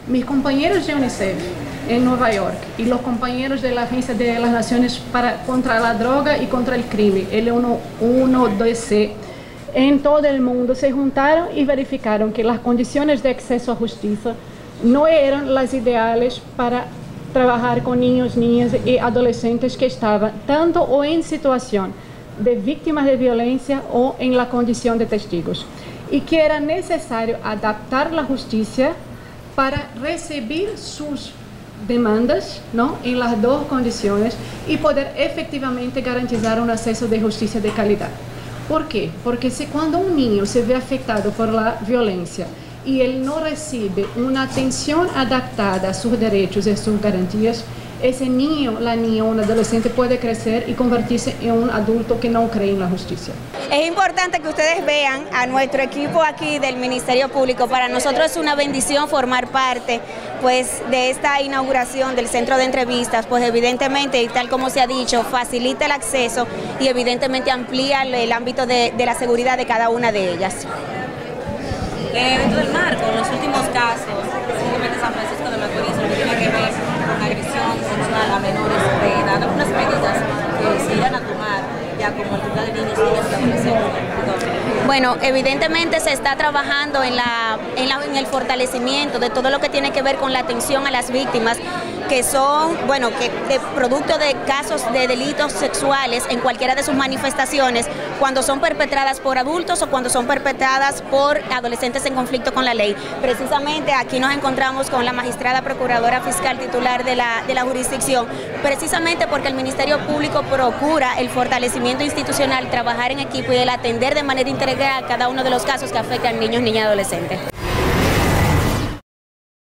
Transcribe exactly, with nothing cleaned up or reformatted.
mis compañeros de UNICEF en Nueva York y los compañeros de la Agencia de las Naciones para, contra la Droga y contra el Crimen, L uno dos C, en todo el mundo se juntaron y verificaron que las condiciones de acceso a justicia no eran las ideales para trabajar con niños, niñas y adolescentes que estaban tanto o en situación de víctimas de violencia o en la condición de testigos, y que era necesario adaptar la justicia para recibir sus demandas, ¿no?, en las dos condiciones y poder efectivamente garantizar un acceso de justicia de calidad. ¿Por qué? Porque si cuando un niño se ve afectado por la violencia y él no recibe una atención adaptada a sus derechos y a sus garantías, ese niño, la niña o un adolescente puede crecer y convertirse en un adulto que no cree en la justicia. Es importante que ustedes vean a nuestro equipo aquí del Ministerio Público. Para nosotros es una bendición formar parte pues, de esta inauguración del centro de entrevistas, pues evidentemente, y tal como se ha dicho, facilita el acceso y evidentemente amplía el ámbito de, de la seguridad de cada una de ellas. Eh, dentro del marco, en los últimos casos, específicamente San Francisco de Macorís, lo que tiene que ver con agresión sexual a menores de edad, algunas medidas que se irán a tomar ya como el Tribunal de Niños, Niñas y Adolescentes. Bueno, evidentemente se está trabajando en, la, en, la, en el fortalecimiento de todo lo que tiene que ver con la atención a las víctimas, que son, bueno, que de producto de casos de delitos sexuales en cualquiera de sus manifestaciones, cuando son perpetradas por adultos o cuando son perpetradas por adolescentes en conflicto con la ley. Precisamente aquí nos encontramos con la magistrada procuradora fiscal titular de la, de la jurisdicción, precisamente porque el Ministerio Público procura el fortalecimiento institucional, trabajar en equipo y el atender de manera integral cada uno de los casos que afectan a niños, niñas y adolescentes.